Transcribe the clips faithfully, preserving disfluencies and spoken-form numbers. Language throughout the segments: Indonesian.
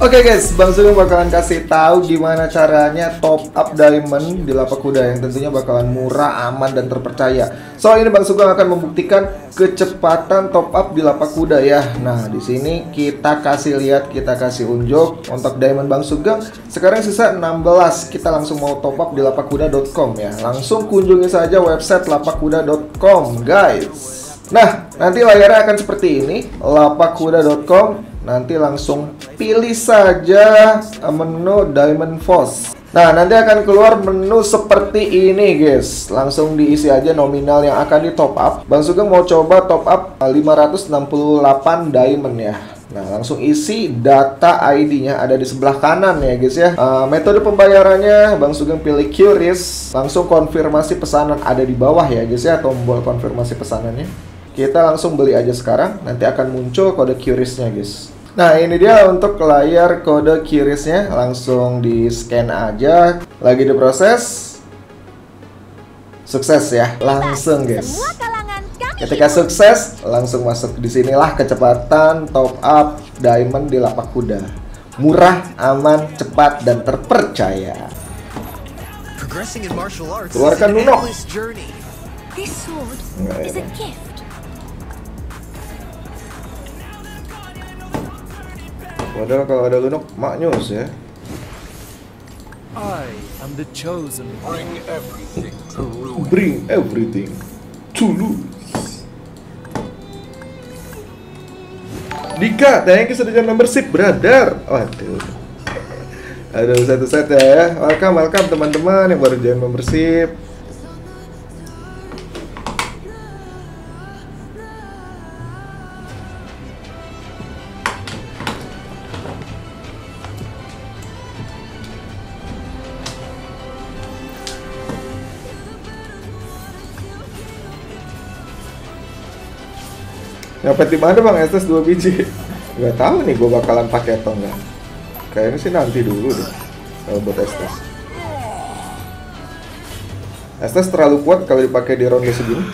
Oke guys, Bang Sugeng bakalan kasih tahu gimana caranya top up diamond di lapak kuda yang tentunya bakalan murah, aman, dan terpercaya. Soal ini Bang Sugeng akan membuktikan kecepatan top up di lapak kuda ya. Nah, di sini kita kasih lihat, kita kasih unjuk untuk diamond Bang Sugeng. Sekarang sisa enam belas. Kita langsung mau top up di lapakkuda dot com ya. Langsung kunjungi saja website lapakkuda dot com, guys. Nah, nanti layarnya akan seperti ini, lapakkuda dot com. Nanti langsung pilih saja menu Diamond Force. Nah, nanti akan keluar menu seperti ini guys. Langsung diisi aja nominal yang akan di top up. Bang Sugeng mau coba top up lima ratus enam puluh delapan diamond ya. Nah, langsung isi data I D-nya ada di sebelah kanan ya guys ya. Uh, metode pembayarannya Bang Sugeng pilih QRIS. Langsung konfirmasi pesanan ada di bawah ya guys ya, tombol konfirmasi pesanannya. Kita langsung beli aja sekarang, nanti akan muncul kode QRIS-nya guys. Nah, ini dia untuk layar kode QRIS-nya, langsung di scan aja. Lagi diproses. Sukses ya, langsung guys. Ketika sukses, langsung masuk di sinilah kecepatan top up diamond di lapak kuda. Murah, aman, cepat, dan terpercaya. Keluarkan Luno. Padahal kalau ada Lunok, maknyus ya. I am the chosen. Bring everything to ruin. Bring everything to lose. Dika, thank you sudah join membership, brother. Waduh. Aduh, satu-satu ya. Welcome, welcome teman-teman yang baru join membership. Nyopet di mana Bang? Estes dua biji. Gak tahu nih gue bakalan pakai atau enggak. Kayaknya sih nanti dulu deh kalau buat Estes. Estes terlalu kuat kalau dipakai di ronde segini.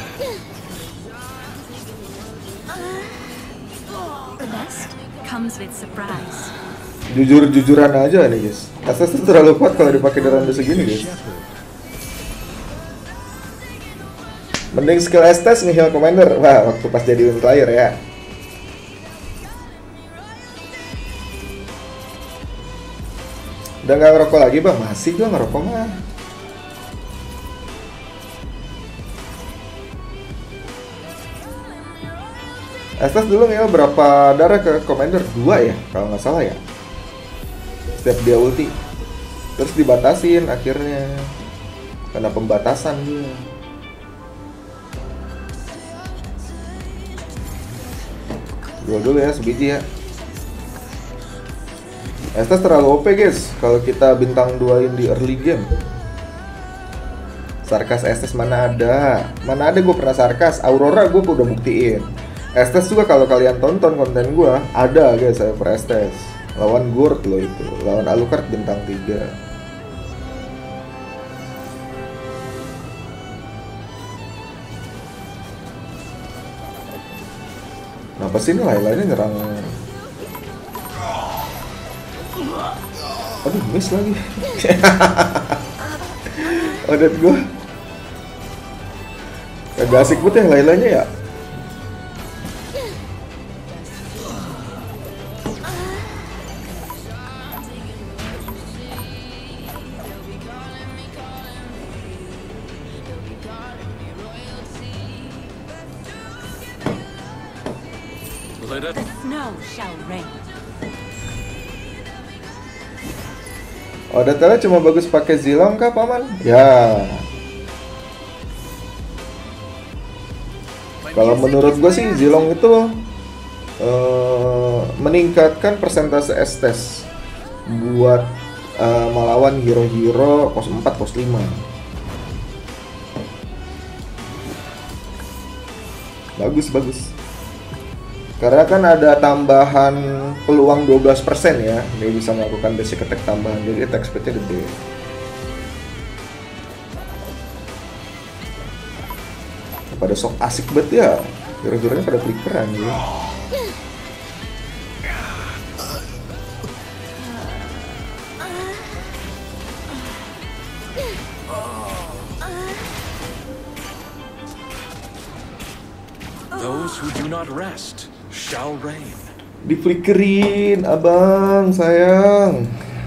Jujur-jujuran aja nih guys. Estes tuh terlalu kuat kalau dipakai di ronde segini guys. Mending skill Estes nge-heal commander. Wah, waktu pas jadi win player ya. Udah gak ngerokok lagi Bang? Masih gua ngerokok mah. Estes dulu nge-heal berapa darah ke commander? Dua ya? Kalau nggak salah ya. Setiap dia ulti. Terus dibatasin akhirnya. Karena pembatasan dia. Jual dulu ya, sebiji ya. Estes terlalu O P guys kalau kita bintang duain di early game. Sarkas Estes mana ada? Mana ada gue pernah sarkas. Aurora gue udah buktiin. Estes juga kalau kalian tonton konten gue, ada guys saya per Estes. Lawan Gurt loh itu. Lawan Alucard bintang tiga. Kenapa sih ini Layla-nya nyerang? Aduh, miss lagi. Odet gue agak asik banget ya Layla-nya ya. The snow shall rain. Oh, detailnya cuma bagus pakai Zilong kah, Paman? Ya. Kalau menurut gue sih Zilong itu uh, meningkatkan persentase Estes buat uh, melawan hero-hero pos empat, pos lima. Bagus, bagus. Karena kan ada tambahan peluang dua belas persen ya. Dia bisa melakukan basic attack tambahan, jadi attack speed-nya gede. Pada sok asik banget ya. Hero-heronya pada flickeran ya. Those who do not rest shall reign. Diflickerin, abang, sayang.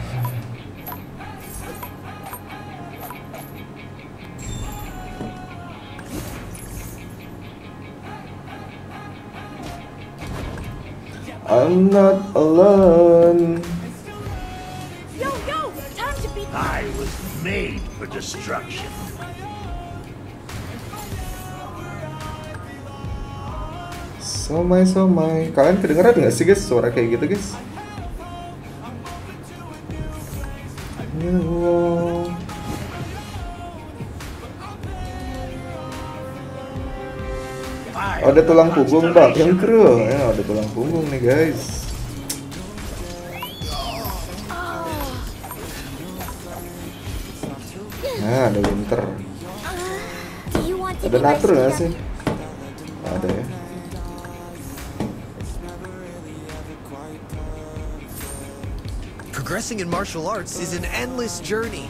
I'm not alone. Yo, yo! Time to be. I was made for destruction. Somai somai. Kalian kedengeran nggak sih guys suara kayak gitu guys? Ya Allah. Ada tulang punggung bang, yang kru. Ya, ada tulang punggung nih guys. Nah, ada winter. Ada natur nggak sih? Ada ya. Progressing in martial arts is an endless journey.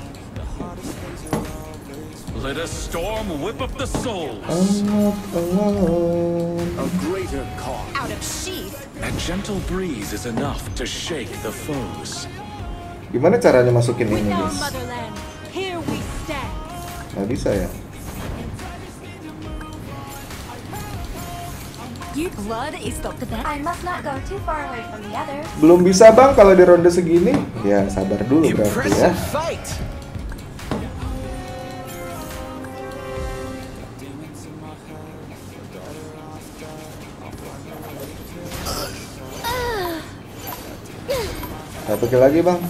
Let a storm whip up the souls. I'm not alone. A greater cause. Out of sheath. A gentle breeze is enough to shake the foes. Gimana caranya masukin With ini our guys? motherland, here we stand. Nggak bisa ya? You blood is the best. I must not go too far away from the others. Belum bisa bang kalau di ronde segini. Ya sabar dulu berarti ya. Impressive fight. Satu kill lagi bang.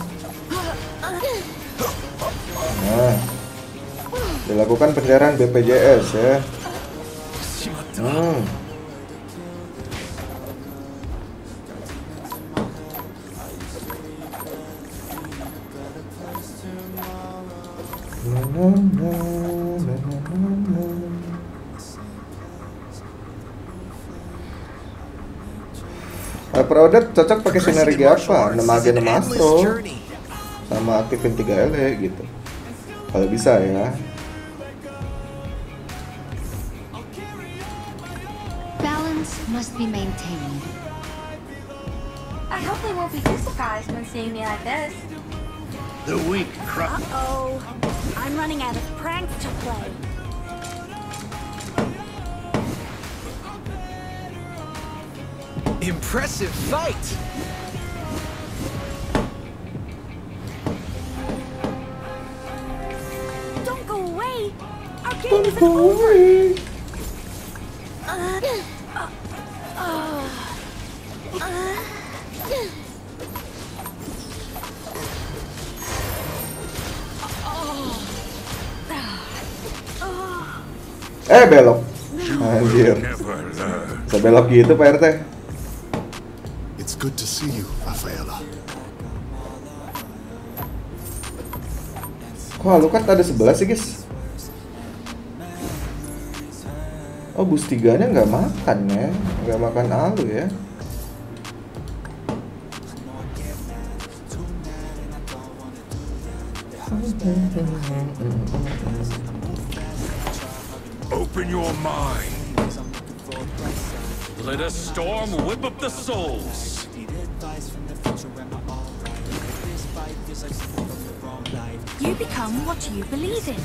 Nah, dilakukan pencairan B P J S ya. Hmm. Na, na, na, na, na, na. Uh, Product cocok pakai sinergi apa? Nemage Nemastro sama aktifin tiga L E gitu. Kalau bisa ya. Balance must be maintained. I hope they won't be too surprised when seeing me like this. The weak cry. Uh-oh. I'm running out of pranks to play. Impressive fight. Don't go away. Our game isn't over. Uh, uh, uh, uh. Eh belok. Anjir. Never learn. Bisa belok gitu Pak R T. It's good to see you, Rafaela. Kok Alucard ada sebelah sih guys? Oh boost tiganya nggak makan ya, nggak makan Alu ya. Open your mind. Let a storm whip up the souls. You become what you believe in.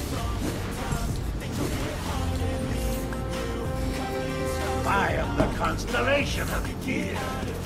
I am the constellation of Gear.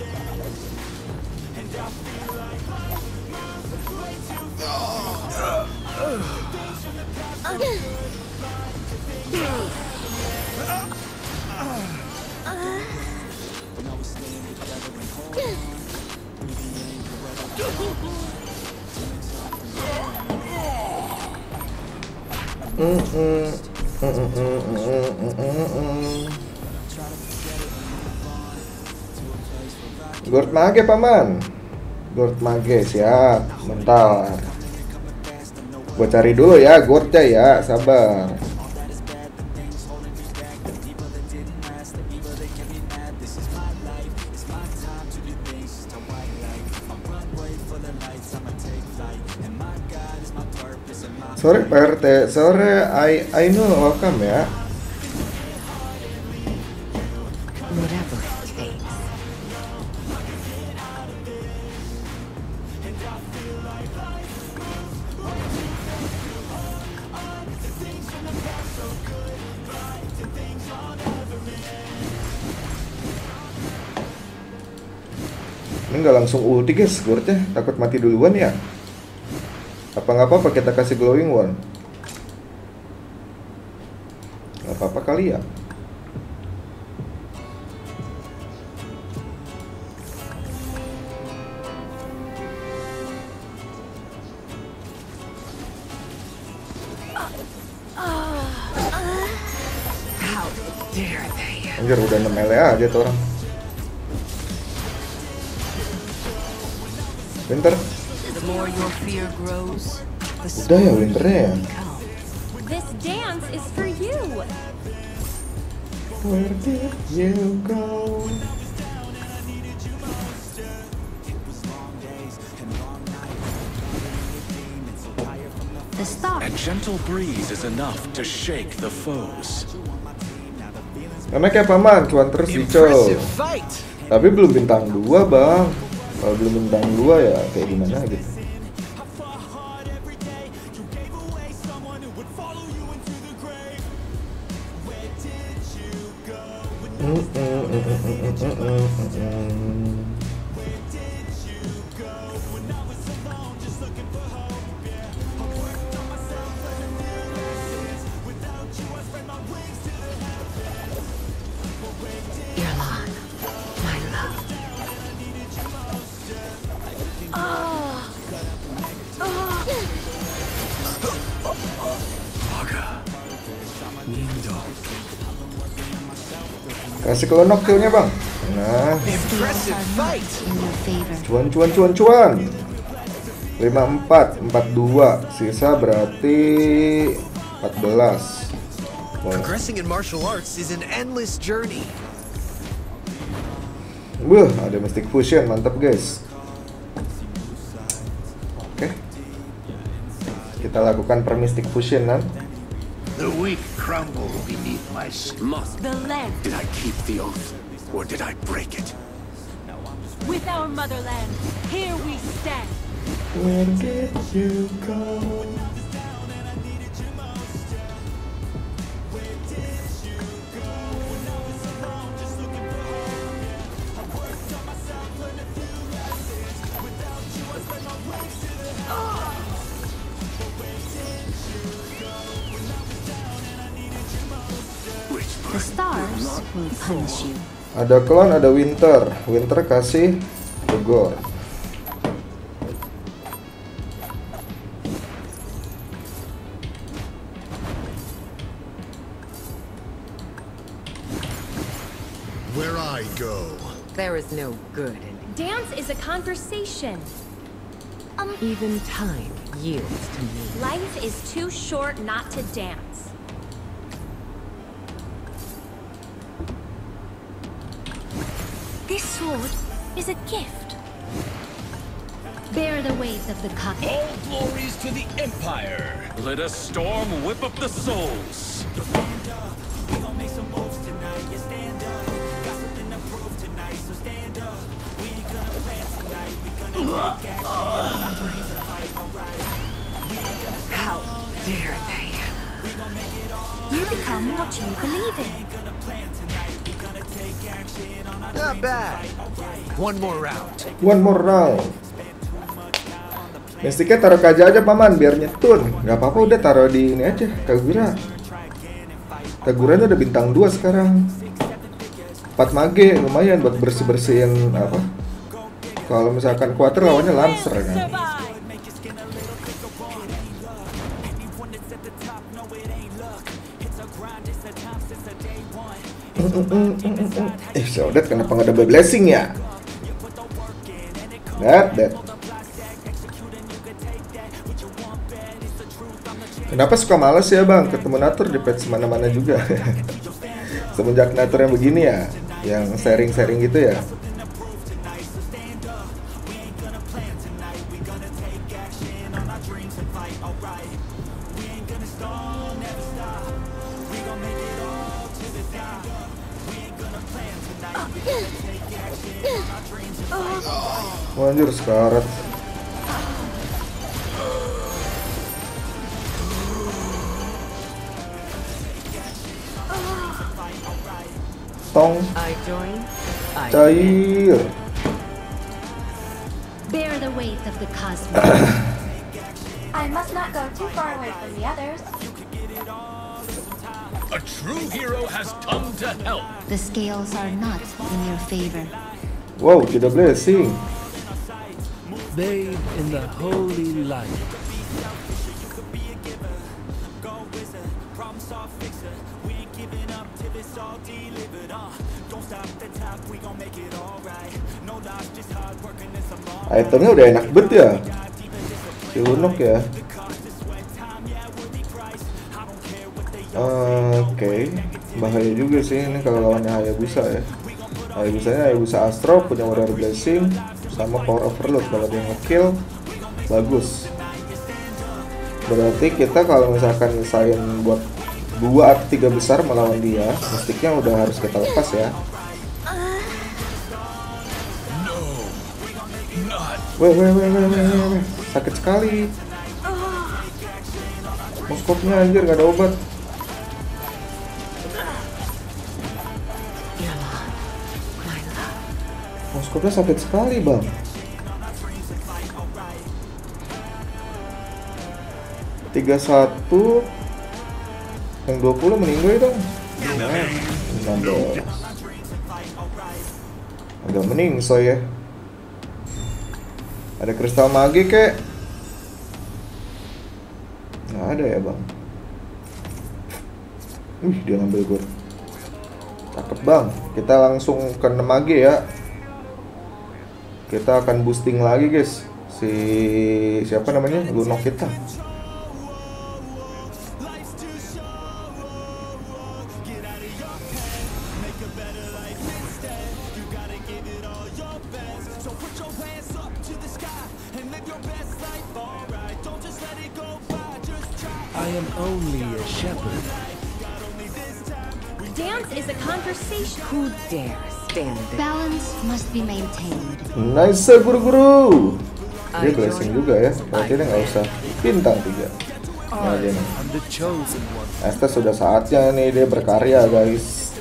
Gord Mage paman. Gord Mage siap, bentar. Gua cari dulu ya Gordnya ya, sabar. Sore Pak R T, sore I I know welcome ya. Whatever it takes. Ini nggak langsung ulti guys, Gordnya takut mati duluan ya. Apa nggak apa-apa kita kasih glowing one? Nggak apa-apa kali ya. How dare they? Anjir udah enam L aja tuh orang. Winter. The more your fear grows, the Udah ya stronger winternya ya. you become. This dance is for you. Where did you go? The star. A gentle breeze is enough to shake the foes. Karena kayak paman, cuan terus Impressive dicol. fight. Tapi belum bintang dua bang. Kalau belum bintang dua ya kayak gimana gitu. Mm, mm, mm, mm, mm, mm, mm, mm. Irlan, my love. Kasih kelonok killnya bang. Nah, Impressive fight. In your favor. cuan cuan cuan cuan. lima empat, empat dua, sisa berarti empat belas. Wah. Progressing in martial arts is an endless journey. Wah, ada Mystic Fusion, mantap guys. Oke, kita lakukan per Mystic Fusion kan. The weak crumble beneath my strength. Must. The land. Did I keep the oath, or did I break it? With our motherland, here we stand. Where did you go? The stars will punish you. Ada Clone, ada Winter. Winter kasih Dogor. Where I go. There is no good in it. Dance is a conversation. Um, Even time yields to me. life is too short not to dance. This sword is a gift. Bear the weight of the cup. All glories to the Empire! Let us storm whip up the souls! How dare they? You become what you believe in. Not bad. One more round. One more round. Mysticnya taruh kaja aja paman biar nyetun. Gak apa-apa udah taruh di ini aja Kagura. Kaguranya udah bintang dua sekarang. empat mage lumayan buat bersih-bersihin apa. Kalau misalkan kuatir lawannya Lancer kan. Eh, Saudat kenapa nggak double blessing ya? That, that. Kenapa suka males ya bang? Ketemu Natur di patch mana-mana juga. Semenjak Natur yang begini ya, yang sharing-sharing gitu ya. Oh, anjir, sekarat. Tong I join. I cair. Bear the weight of the cosmos. I must not go too far away from the others. A true hero has come to help. The scales are not in your favor. Wow, tidak blessing. Bathe in the holy light. Itemnya udah enak bet ya, si Lunok ya. Oke, okay. Bahaya juga sih ini kalau lawannya Hayabusa ya. Hayabusanya Hayabusa Astro, punya Warrior Blessing sama Power Overload. Kalau dia nge-kill bagus. Berarti kita kalau misalkan nyesain buat dua atau tiga besar melawan dia, mistiknya udah harus kita lepas ya. Weh, weh, weh, weh, weh, weh, sakit sekali. Moskopnya anjir, gak ada obat. Moskopnya sakit sekali bang. tiga satu. Yang dua puluh meninggal dong. enam belas. Agak meningsoy ya. Ada kristal magi kek? Nggak ada ya bang. Wih, dia ngambil gue. Cakep bang. Kita langsung ke enam magi ya. Kita akan boosting lagi guys. Si siapa namanya? Lunok kita. I am only a shepherd. Dance is a conversation. Who dares stand there? Balance must be maintained. Nice guru-guru. Dia blessing juga ya. Berarti dia nggak usah bintang tiga. Nah, dia nih. I'm the chosen one. Estes sudah saatnya nih dia berkarya guys.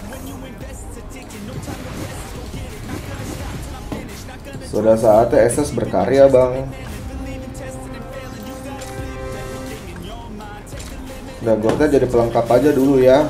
Sudah saatnya Estes berkarya bang. Udah, Gorta jadi pelengkap aja dulu ya.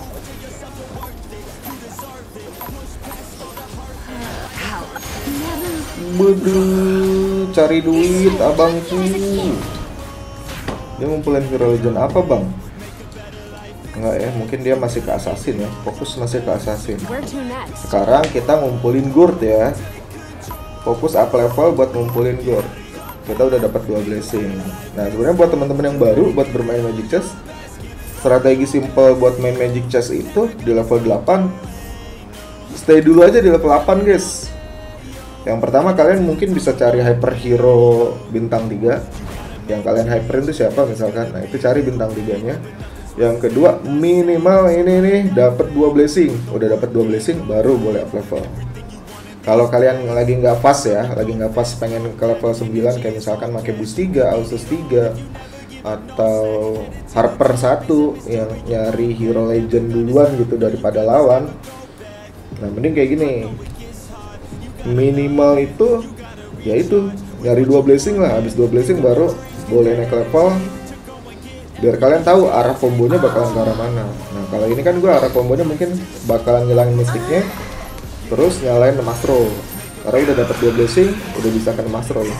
Beduh, cari duit abangku. Dia ngumpulin Hero Legend apa bang? Enggak ya, mungkin dia masih ke Assassin ya. Fokus masih ke Assassin. Sekarang kita ngumpulin Gourd ya. Fokus up level buat ngumpulin Gourd. Kita udah dapat dua blessing. Nah sebenarnya buat teman-teman yang baru buat bermain Magic Chess, strategi simple buat main Magic Chess itu di level delapan, stay dulu aja di level delapan guys. Yang pertama kalian mungkin bisa cari hyper hero bintang tiga. Yang kalian hyperin itu siapa misalkan. Nah, itu cari bintang tiga-nya. Yang kedua, minimal ini nih dapat dua blessing. Udah dapat dua blessing baru boleh up level. Kalau kalian lagi nggak pas ya, lagi nggak pas pengen ke level sembilan kayak misalkan pakai boost tiga, Ausus tiga atau Harper satu yang nyari hero legend duluan gitu daripada lawan. Nah, mending kayak gini. Minimal itu ya itu nyari dua blessing lah, habis dua blessing baru boleh naik level biar kalian tahu arah kombonya bakalan ke arah mana. Nah kalau ini kan gue arah kombonya mungkin bakalan ngilangin mistiknya terus nyalain Mastro karena udah dapat dua blessing udah bisa ke Mastro ya.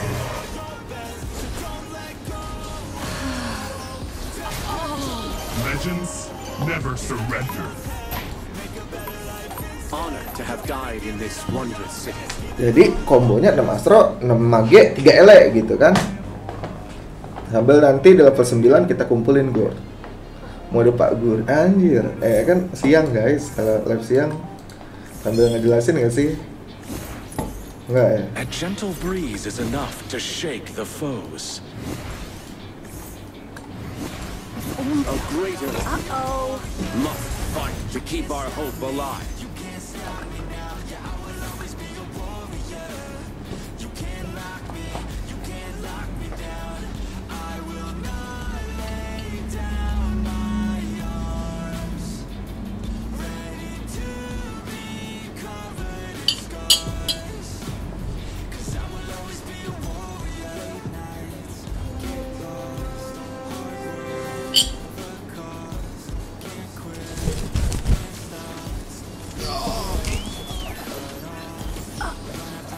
Legends never surrender. Honored to have died in this wondrous city. Jadi kombonya enam Astro, enam Mage, tiga Ele gitu kan. Sambil nanti di level sembilan kita kumpulin Gourd. Mode Pak Gur, anjir. Eh kan siang guys, kalau live siang. Sambil ngejelasin gak sih? Enggak ya? A gentle breeze is enough to shake the foes. A greater Uh-oh. must fight to keep our hope alive.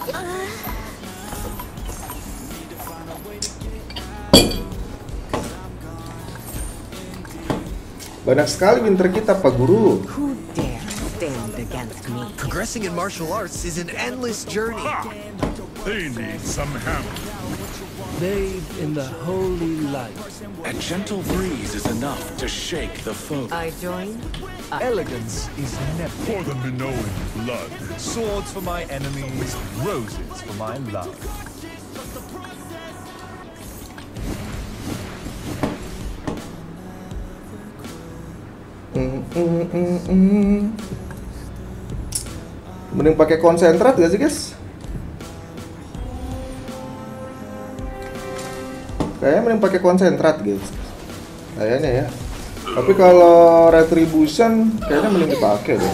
Banyak sekali winter kita, Pak Guru. Who dare stand against me? Progressing in martial arts is an endless journey. They need some hammer. Bathed in the holy light. A gentle breeze is enough to shake the foe. I join. Elegance is never For the Minoan blood. swords for my enemies, roses for my love. Mm, mm, mm, mm. Mending pakai konsentrat gak sih, guys? Kayaknya mending pakai konsentrat, guys. Kayaknya ya. Tapi kalau retribution kayaknya mending dipakai deh.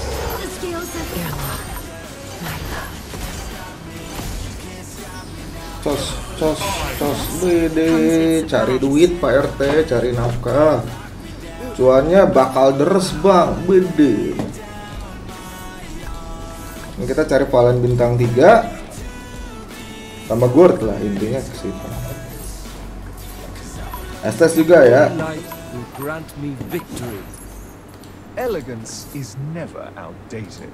Cos, cos, cos, bede, cari duit Pak R T, cari nafkah. Cuannya bakal deres bang, bede. Ini kita cari Valen bintang tiga tambah gold lah, intinya ke situ. Estes juga ya. Light will grant me victory. Elegance is never outdated.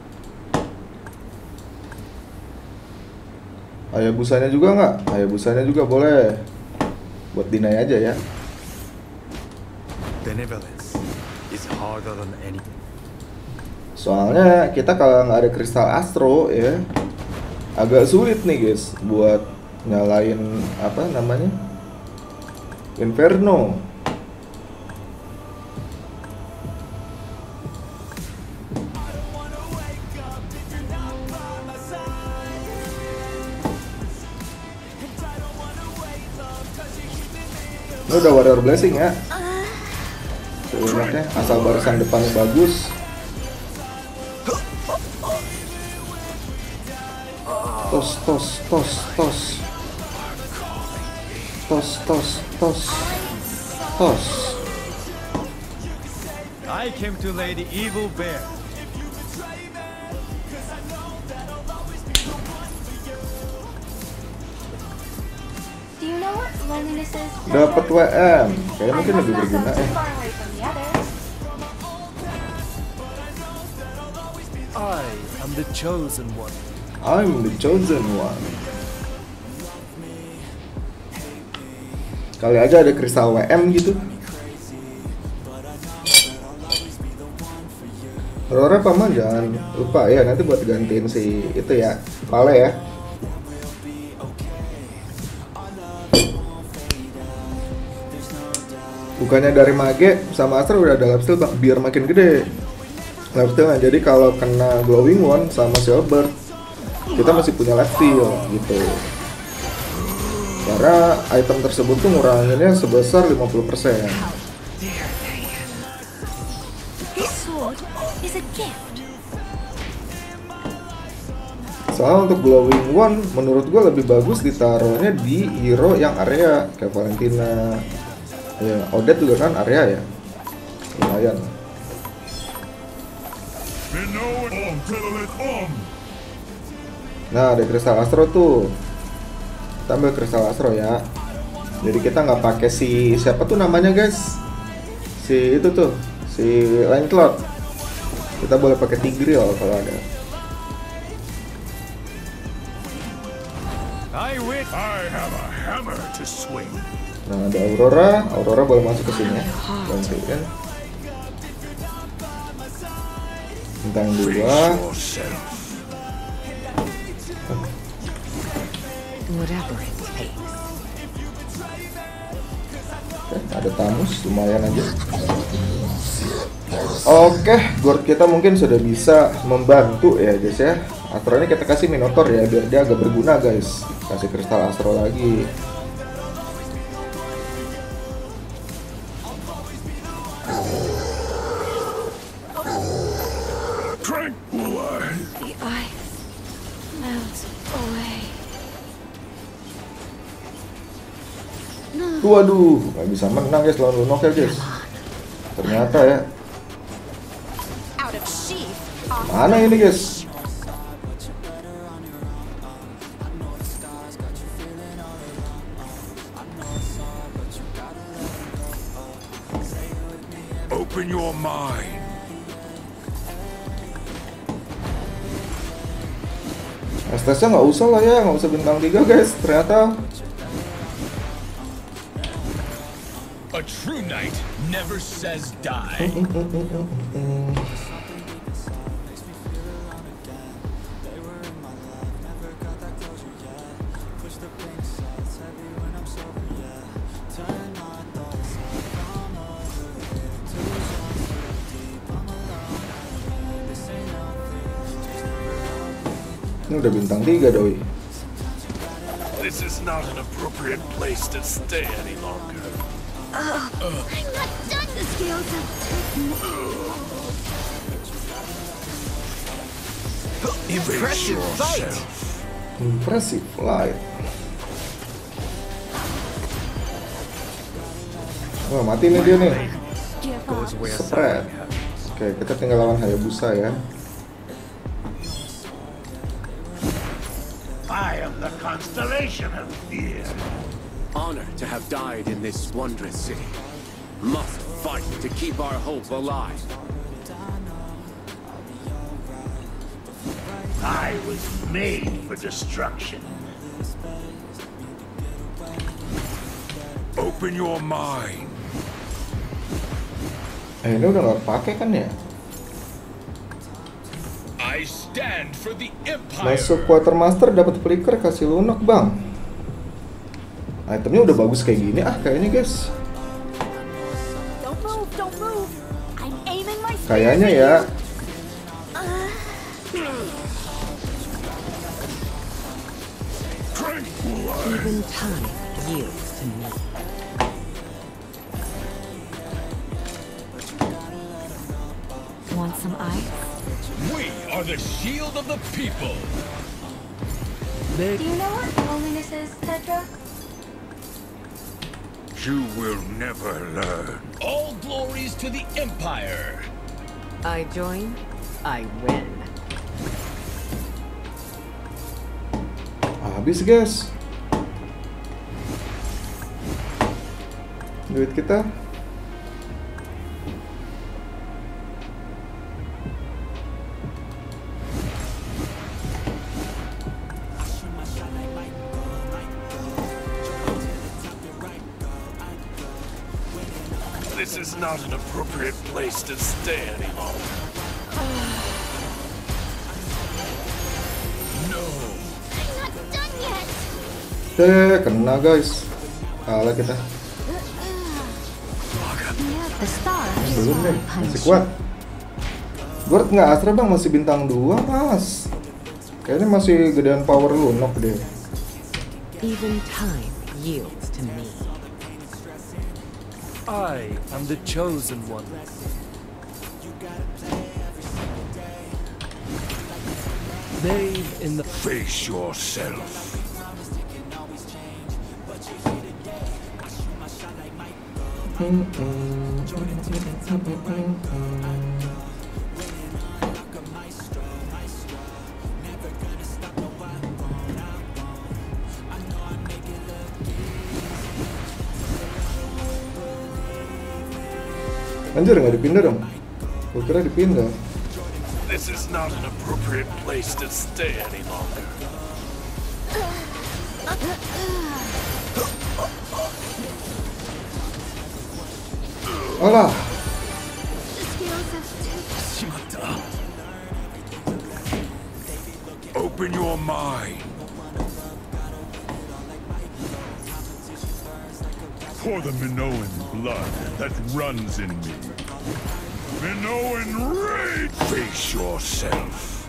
Hayabusanya juga nggak? Hayabusanya juga boleh. Buat deny aja ya. Benevolence is harder than any. Soalnya kita kalau nggak ada kristal astro ya, agak sulit nih guys buat nyalain apa namanya Inferno. Ini udah warrior blessing ya. Sebenarnya asal barisan depannya bagus. Tos tos tos tos. Tos tos tos. Tos. I came to lay the evil bear. Do you know what loneliness is? Dapat W M. Kayaknya mungkin lebih berguna eh. I am the chosen one. I'm the chosen one. Kali aja ada kristal W M gitu. Aurora paman jangan lupa ya nanti buat gantiin si itu ya, Vale ya. Bukannya dari mage sama Astra udah ada lifesteal bang, biar makin gede lifestealnya. Jadi kalau kena glowing one sama silver kita masih punya lifesteal gitu. Karena item tersebut tuh nguranginnya sebesar lima puluh persen. This sword is a gift. Soalnya untuk glowing one menurut gue lebih bagus ditaruhnya di hero yang area kayak Valentina. Ya, Odette juga kan area ya. Lumayan. Minoan om, telolet om. Nah, ada kristal astro tuh. Kita ambil kristal astro ya. Jadi kita nggak pakai si siapa tuh namanya guys? Si itu tuh, si Lancelot. Kita boleh pakai Tigreal kalau ada. I win. I have a hammer to swing. Nah, ada Aurora, Aurora boleh masuk ke sini ya. Bantuin. Bintang dua. Whatever it takes. Oke, ada Tamus, lumayan aja. Oke, guard kita mungkin sudah bisa membantu ya guys ya. Astro ini kita kasih Minotaur ya, biar dia agak berguna guys. Kasih kristal Astro lagi. The ice melts away. Waduh, nggak bisa menang guys lawan Lunok ya guys. Ternyata ya. Out of sheath. Mana ini guys? your mind. S T S-nya nggak usah lah ya, nggak usah bintang tiga guys. Ternyata A true knight never says die. ini udah bintang tiga doi. This is not an appropriate place to stay any longer. Uh, I'm not done. The scales have Impressive fight. Impressive fight. Wah, mati nih dia nih. Spread. Oke, kita tinggal lawan Hayabusa ya. I am the constellation of fear. Honor to have died in this wondrous city. Must fight to keep our hope alive. I was made for destruction. Open your mind. Eh, ini udah nggak pakai kan ya? I stand for the Empire. Masuk Quartermaster dapat flicker kasih lunak bang. Itemnya udah bagus kayak gini ah kayaknya guys. Don't move, don't move. I'm aiming my spear. Kayaknya ya. Even time yields to me. Want some ice? We are the shield of the people. They Do you know what loneliness is, Tetra? You will never learn. All glories to the Empire. I join, I win. Habis guys. Duit kita. This is not an appropriate place to stay any longer. No. I'm not done yet. Eh, kena guys. Kalah kita. The stars. Belum deh, masih kuat. Gord nggak Astra bang, masih bintang dua mas. Kayaknya masih gedean power lunok deh. Even time yields to me. I am the chosen one. Bathe in the Face yourself. Anjir nggak dipindah dong. Gue kira dipindah. This is not an appropriate place to stay any longer. Alah. The scales have Open your mind. For the Minoan blood that runs in me. Minoan rage! Face yourself.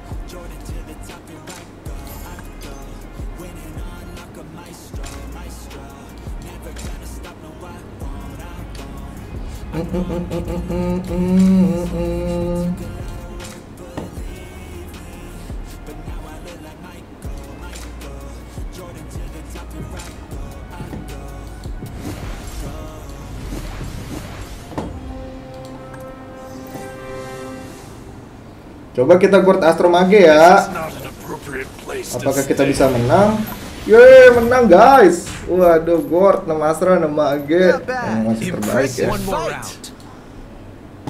Coba kita guard Astro Mage ya. Apakah kita bisa menang? Yeay, menang guys. Waduh, guard enam Astro enam Mage. Yang masih terbaik ya.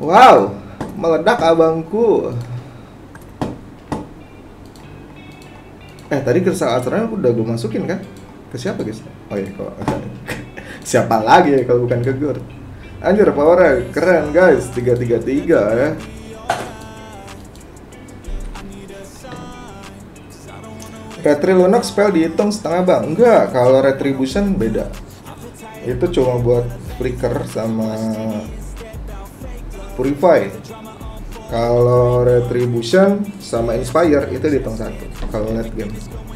Wow, meledak abangku. Eh tadi Crystal Archer udah gue masukin kan? Ke siapa guys? Oh iya kok. Siapa lagi ya kalau bukan ke Gord? Anjir powernya keren guys, tiga tiga tiga ya. Retrilunox spell dihitung setengah bang? Enggak, kalau Retribution beda. Itu cuma buat Flicker sama Purify. Kalau Retribution sama Inspire itu dihitung satu kalau late game.